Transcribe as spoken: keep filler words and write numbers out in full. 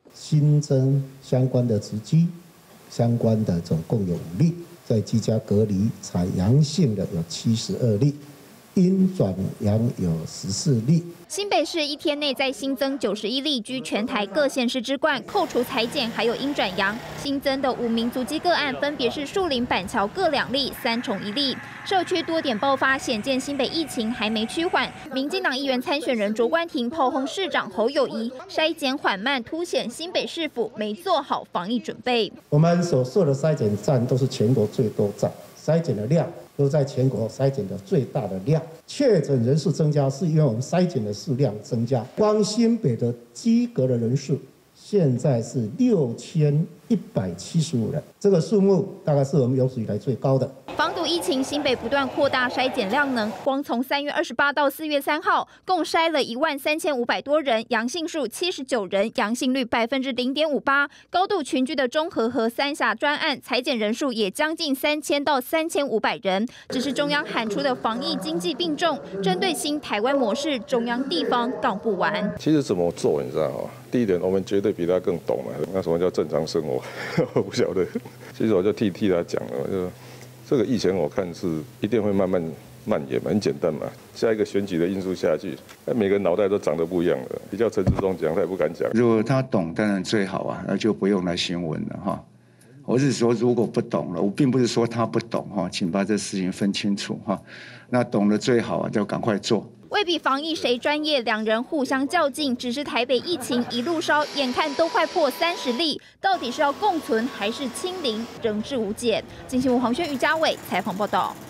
新增相关的职机，相关的总共有五例，在居家隔离采阳性的有七十二例，阴转阳有十四例。 新北市一天内再新增九十一例，居全台各县市之冠。扣除采检还有阴转阳，新增的五名足迹个案分别是树林、板桥各两例，三重一例。社区多点爆发，显见新北疫情还没趋缓。民进党议员参选人卓冠廷炮轰市长侯友宜，筛检缓慢，凸显新北市府没做好防疫准备。 我们所设的筛检站都是全国最多站，筛检的量都在全国筛检的最大的量。确诊人数增加是因为我们筛检的数量增加。光新北的居隔的人数现在是六千一百七十五人，这个数目大概是我们有史以来最高的。 防堵疫情，新北不断扩大筛检量能，光从三月二十八到四月三号，共筛了一万三千五百多人，阳性数七十九人，阳性率百分之零点五八。高度群聚的中和和三峡专案采检人数也将近三千到三千五百人。只是中央喊出的防疫经济并重，针对新台湾模式，中央地方杠不完。 其实怎么做，你知道吗？第一点，我们绝对比他更懂嘛。那什么叫正常生活？我不晓得。其实我就替替他讲了，就。这个疫情我看是一定会慢慢蔓延，很简单嘛。下一个选举的因素下去，每个脑袋都长得不一样了。比较陈志忠讲，他也不敢讲。 如果他懂，当然最好啊，那就不用来新闻了哈。我是说，如果不懂了，我并不是说他不懂哈，请把这事情分清楚哈。那懂了最好啊，就赶快做。 为比防疫谁专业，两人互相较劲。只是台北疫情一路烧，眼看都快破三十例，到底是要共存还是清零，仍是无解。金新闻黄轩、于家伟采访报道。